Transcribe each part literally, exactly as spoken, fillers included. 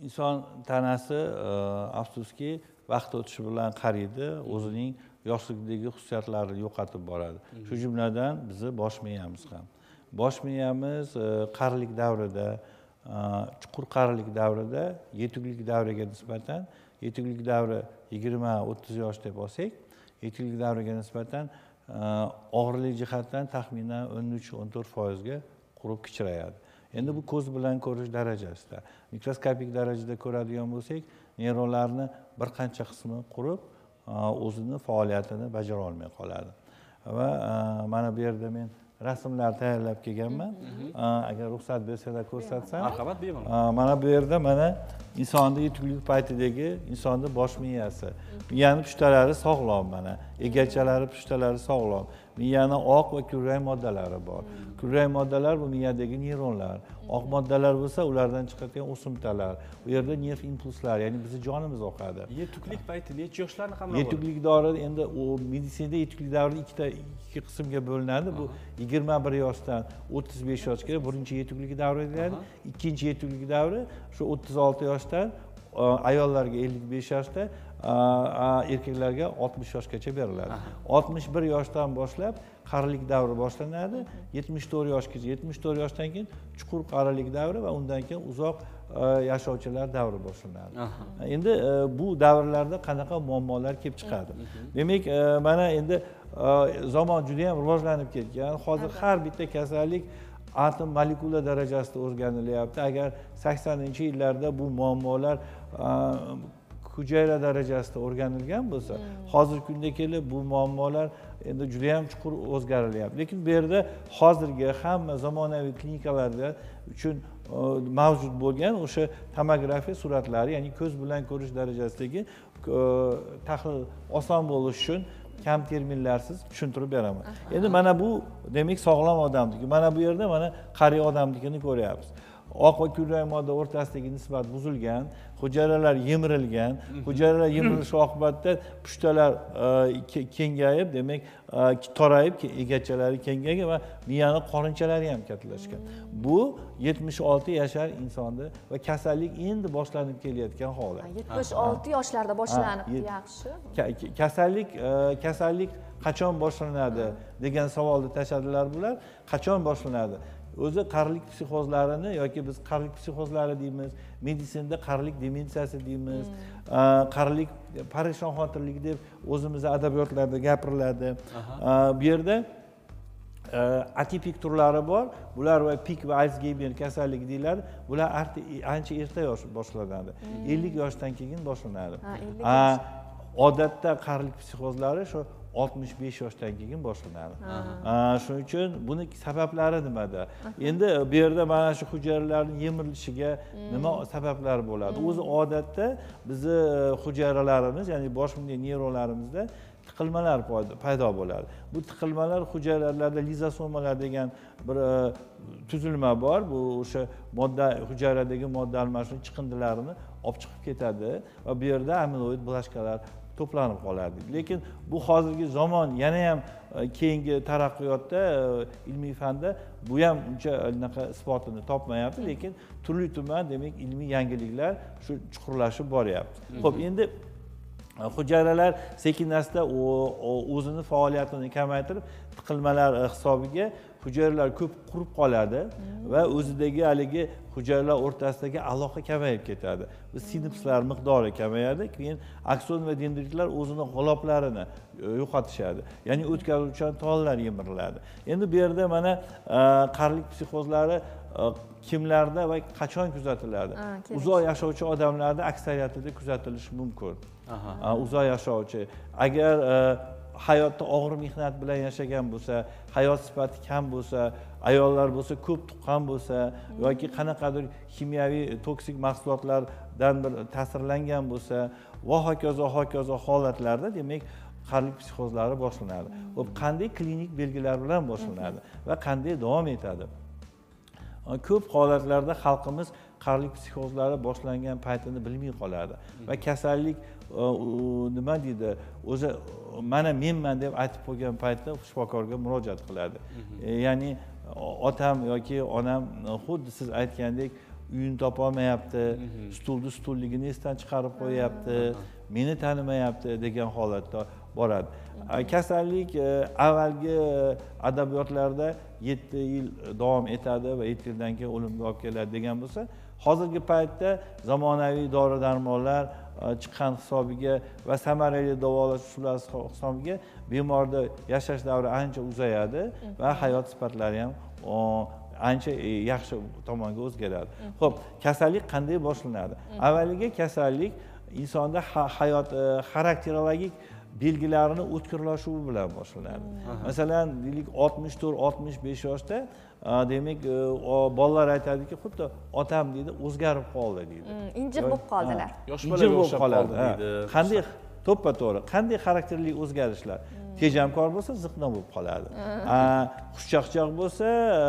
inson tanasi afsuski vaqt o'tishi bilan qariydi, o'zining yoshlikdagi xususiyatlarini yo'qotib boradi. Shu jumladan bizni bosh miyamiz ham. Bosh miyamiz qarilik davrida, chuqur qarilik davrida, yetuklik davriga nisbatan, yetuklik davri yigirma o'ttiz yosh deb olsak, yetuklik davriga nisbatan og'irlik jihatdan taxminan o'n uch o'n to'rt foizga qurib kichrayadi. Endi bu ko'z bilan ko'rish darajasida. Mikroskopik darajada ko'radigan bo'lsak, neyronlarni bir qancha qismi qurib, o'zini faoliyatini bajara olmay qoladi. Va mana bu yerda men rasmlar tayyorlab kelganman. Agar ruxsat bersalar ko'rsatsam. Marhamat, buyuring. Mana bu yerda mana insonning yetuklik paytidagi insonning bosh miyasi. Miyani pushtalari sog'lom mana. Egachalari pushtalari sog'lom. Miyani oq va kulrang moddalari bor. Kulrang moddalar bu miyadagi neyronlar. Oq moddalar bo'lsa, ulardan chiqadigan o'simtalar. Bu yerda nerv impulslar, ya'ni bizning jonimiz oqadi. Yetuklik payti necha yoshlarni qamrab oladi? Yetuklik davri endi u meditsinada yetuklik davri ikkita ikki qismga bo'linadi. Bu yigirma bir yoshdan o'ttiz besh yoshga birinchi yetuklik davri deyiladi. Ikkinchi yetuklik davri shu o'ttiz olti yoshdan ayollarga ellik besh yoshda, erkaklarga oltmish yoshgacha beriladi. oltmish bir yoshdan boshlab qarilik davri boshlanadi. yetmish to'rt yoshgacha, yetmish to'rt yoshdan keyin chuqur qarilik davri va undan keyin uzoq yashovchilar davri boshlanadi. Endi bu davrlarda qanaqa muammolar kelib chiqadi? Demak, mana endi zamon juda ham rivojlanib ketgan. Hozir har bitta kasallik atom molekula darajasida o'rganilyapti. Agar saksoninchi yillarda bu muammolar hujayra darajasida o'rganilgan bo'lsa, hozirgi kunda kelib bu muammolar endi juda ham chuqur o'zgarilyapti. Lekin bu yerda hozirgi hamma zamonaviy klinikalarda uchun mavjud bo'lgan o'sha tomografiya suratlari, ya'ni ko'z bilan ko'rish darajasidagi tahlil oson bo'lishi uchun kam terminlarsiz tushuntirib beraman. Endi mana bu demak sog'lom odamniki. Mana bu yerda mana qari odamnikini ko'ryapmiz. Oq va kulrang modda o'rtasidagi nisbat buzilgan, hujayralar yemirilgan, hujayralar yemirilishi oqibatida pushtalar kengayib, demak, torayib, egachalari kengaygan va miyani qorinchalari ham kattalashgan. Bu yetmish olti yashar insonda va kasallik endi boshlanib kelayotgan holat. yetmish olti yoshlarda boshlanib, yaxshi. Kasallik kasallik qachon boshlanadi degan savolni tashadilar bular. Qachon boshlanadi? O'zi qarilik psixozlarini yoki biz qarilik psixozlari deymiz, meditsinada qarilik demensiyasi deymiz, qarilik parishon xotirlik deb o'zimiz adabiyotlarda gapiriladi. Bu yerda atipik turlari bor. Bular va pik va Alzheimer kasalligi deyiladi. Bular ancha erta yosh boshlanadi. ellik yoshdan keyin boshlanadi. Odatda qarilik psixozlari shu oltmish besh yoshdan keyin boshlanadi. Shuning uchun buni sabablari nimada? Endi bu yerda mana shu hujayralarning yemirilishiga nima sabablar bo'ladi? O'zi odatda bizni hujayralarimiz, ya'ni bosh miya neyronlarimizda tiqilmalar paydo bo'ladi. Bu tiqilmalar hujayralarda lizosomalar degan bir tuzilma bor. Bu o'sha modda hujayradagi modda almashinuv chiqindilarini olib chiqib ketadi va bu yerda amiloid blashkalar to'planib qoladi. Lekin bu hozirgi zamon yana ham keyingi taraqqiyotda ilmiy fanda bu ham uncha unaqa isbotini topmayapti, lekin turli-tuman demak ilmiy yangiliklar shu chuqurlashib boryapti. Xo'p, endi hujayralar sekin-asta o'zini faoliyatini kamaytirib, tiqilmalar hisobiga hujayralar ko'p qurib qoladi va o'zidagi haligi hujayralar o'rtasidagi aloqa kamayib ketadi. Bu sinapslar miqdori kamayadi, keyin akson va dendritlar o'zini g'iloflarini yo'qotishadi. Ya'ni o'tkazuvchan tollar yemiriladi. Endi bu yerda mana qarilik psixozlari kimlarda va qachon kuzatiladi? Uzoq yashovchi odamlarda aksariyatida kuzatilishi mumkin. Uzoq yashovchi. Agar hayotda og'ir mehnat bilan yashagan bo'lsa, hayot sifati kam bo'lsa, ayollar bo'lsa, ko'p tuqqan bo'lsa yoki qanaqadir kimyoviy toksik mahsulotlardan bir ta'sirlangan bo'lsa va hokazo hokazo holatlarda demak qarilik psixozlari boshlanadi. Bu qanday klinik belgilar bilan boshlanadi va qanday davom etadi? Ko'p holatlarda xalqimiz qarilik psixozlari boshlangan paytini bilmay qoladi va kasallik nima deydi, o'zi mana menman deb aytib qo'ygan paytda shifokorga murojaat qiladi. Ya'ni otam yoki onam xuddi siz aytgandek uyini topolmayapti, stulni stulligini esdan chiqarib qo'yyapti, meni tanimayapti degan holatda boradi. Kasallik avvalgi adabiyotlarda yetti yil davom etadi va yetti yildan keyin o'limga olib keladi degan bo'lsa, hozirgi paytda zamonaviy dori-darmonlar chiqqan hisobiga va samarali davolash usullari hisobiga bemorda yashash davri ancha uzayadi va hayot sifatlari ham ancha yaxshi tomonga o'zgaradi. Xo'p, kasallik qanday boshlanadi? Avvaliga kasallik insonda hayot xarakterologik belgilarini o'tkirlashuvi bilan boshlanadi. Masalan, deylik oltmish to'rt oltmish besh yoshda demak bolalar aytadiki, xuddi otam deydi, o'zgarib qoldi deydi. Injiq bo'lib qoldilar. Yosh bolaga o'xshab qoldi deydi. Qanday to'ppa-to'g'ri, qanday xarakterli o'zgarishlar? Tejamkor bo'lsa, ziqna bo'lib qoladi. Xushchaqchaq bo'lsa,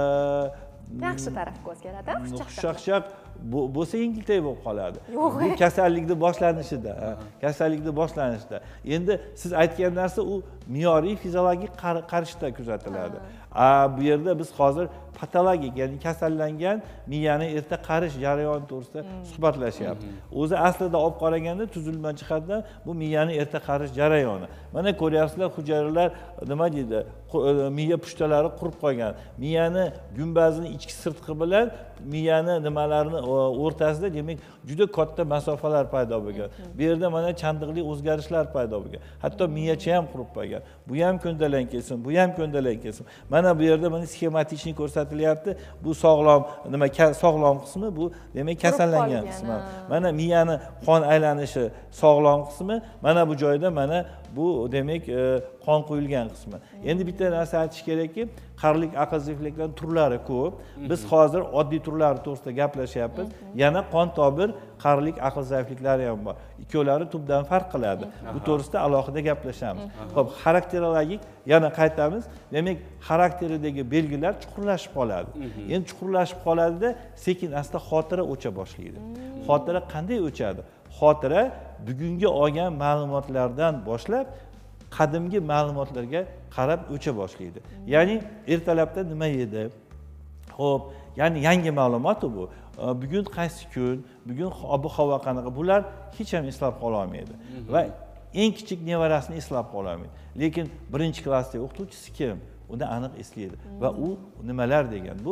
yaxshi tarafga o'zgaradi, xushchaqchaq bo'lsa yengiltak bo'lib qoladi. Bu kasallikni boshlanishida, kasallikni boshlanishida. Endi siz aytgan narsa u me'yoriy fiziologik qarishda kuzatiladi. Bu yerda biz hozir patologik, ya'ni kasallangan miyani erta qarish jarayoni to'g'risida suhbatlashyapmiz. O'zi aslida olib qaraganda tuzilma jihatdan bu miyani erta qarish jarayoni. Mana ko'ryapsizlar, hujayralar nima deydi? Miya pushtalari qurib qolgan. Miyani gumbazini ichki sirtqi bilan miyani nimalarini o'rtasida demak juda katta masofalar paydo bo'lgan. Bu yerda mana chandiqli o'zgarishlar paydo bo'lgan. Hatto miyacha ham qurib qolgan. Bu ham ko'ndalang kelsin, bu ham ko'ndalang kelsin. Mana bu yerda mana sxematichni ko'rsatilyapti. Bu sog'lom, nima sog'lom qismi, bu demak kasallangan qismi. Mana miyani qon aylanishi sog'lom qismi, mana bu joyda mana bu demak qon quyilgan qismi. Endi bitta narsa aytish kerakki, qarilik aql zaifliklarning turlari ko'p. Biz hozir oddiy turlari to'g'risida gaplashyapmiz. Yana qon tobir qarilik aql zaifliklari ham bor. Ikkovlari tubdan farq qiladi. Bu to'g'risida alohida gaplashamiz. Xo'p, xarakterologik yana qaytamiz. Demak, xarakteridagi belgilar chuqurlashib qoladi. Endi chuqurlashib qoladida sekin asta xotira o'cha boshlaydi. Xotira qanday o'chadi? Xotira bugungi olgan ma'lumotlardan boshlab qadimgi ma'lumotlarga qarab o'cha boshlaydi. Ya'ni ertalabda nima yedi? Xo'p, ya'ni yangi ma'lumot bu. Bugun qaysi kun, bugun ob-havo qanaqa? Bular hech ham eslab qola olmaydi. Va eng kichik nevarasini eslab qola olmaydi. Lekin birinchi klassdagi o'qituvchisi kim? Uni aniq eslaydi. Va u nimalar degan? Bu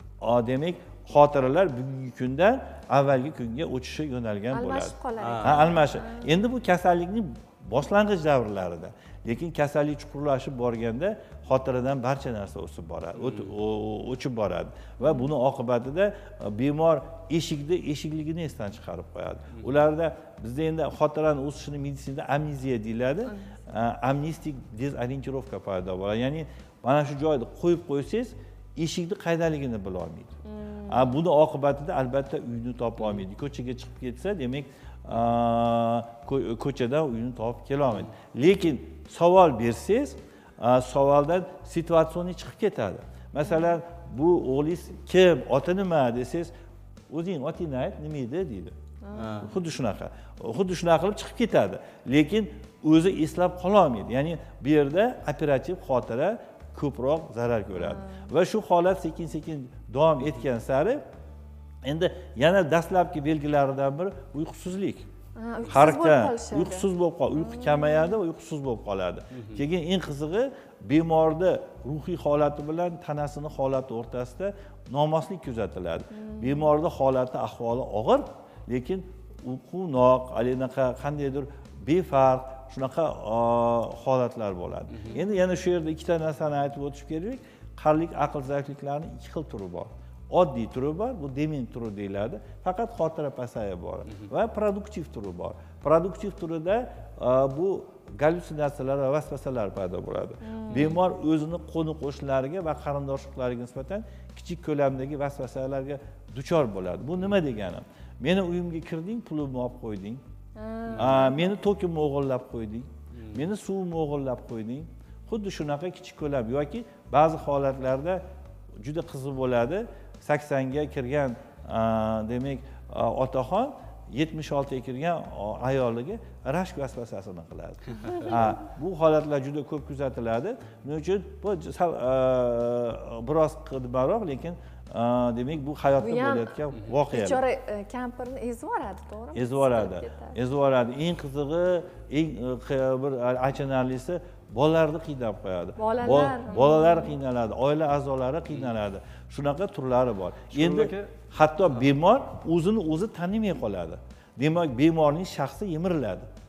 demak xotiralar bugungi kundan avvalgi kunga o'tishi yo'nalgan bo'ladi. Almashib qoladi. Ha, almashib. Endi bu kasallikning boshlang'ich davrlarida, lekin kasallik chuqurlashib borganda xotiradan barcha narsa o'sib boradi, o'chib boradi va buni oqibatida bemor eshikni eshikligini esdan chiqarib qo'yadi. Ularda bizda endi xotirani o'sishini medisinada amneziya deyiladi. Amnistik dezorientirovka paydo bo'ladi. Ya'ni mana shu joyda qo'yib qo'ysangiz, eshikni qaydaligini bila olmaydi. Buni oqibatida albatta uyni topa olmaydi. Ko'chaga chiqib ketsa, demak ko'chadan uyini topib kela olmaydi. Lekin savol bersangiz, savoldan situatsionni chiqib ketadi. Masalan, bu o'g'lingiz kim, oti nima desangiz, o'zing otingni ayt, nima edi deydi. Xuddi shunaqa. Xuddi shunaqa qilib chiqib ketadi. Lekin o'zi eslab qola olmaydi. Ya'ni bu yerda operativ xotira ko'proq zarar ko'radi. Va shu holat sekin-sekin davom etgan sari endi yana dastlabki belgilaridan biri uyqusizlik. Harakatda uyqusiz bo'lib qoladi, uyqu kamayadi va uyqusiz bo'lib qoladi. Keyin eng qizig'i bemorda ruhiy holati bilan tanasini holati o'rtasida nomoslik kuzatiladi. Bemorda holati ahvoli og'ir, lekin uyqunoq, alinaqa qandaydir befarq shunaqa holatlar bo'ladi. Endi yana shu yerda ikkita narsani aytib o'tish kerak. Qarilik aql zaifliklarining ikki xil turi bor. Oddiy turi bor, bu dement turi deyiladi. Faqat xotira pasaya bor va produktiv turi bor. Produktiv turida bu gallyutsinatsiyalar va vasvasalar paydo bo'ladi. Bemor o'zini qo'ni-qo'shnilariga va qarindosh-urug'lariga nisbatan kichik ko'lamdagi vasvasalarga duchor bo'ladi. Bu nima degani? Meni uyimga kirding, pulimni olib qo'yding. Meni tokimni o'g'irlab qo'yding. Meni suvimni o'g'irlab qo'yding. Xuddi shunaqa kichik ko'lam yoki ba'zi holatlarda juda qiziq bo'ladi. saksonga kirgan demak otaxon yetmish oltiga kirgan ayoliga rashk vasvasasini qiladi. Bu holatlar juda ko'p kuzatiladi. Buning uchun bu biroz qidimaroq, lekin demak bu hayotda Bu ham bo'layotgan voqealar. bechora e, kampirni ezib yuboradi, to'g'rimi? Ezib yuboradi. Siqilib ketadi. Ezib yuboradi. Eng qizig'i, eng e, bir achinarlisi bolalarni qiynab qo'yadi. Bolalar. Bo- Bolalar qiynaladi, oila a'zolari qiynaladi. Shunaqa turlari bor. Endi aka- hatto bemor o'zini o'zi tanimay qoladi. Demak, bemorning shaxsi yemiriladi.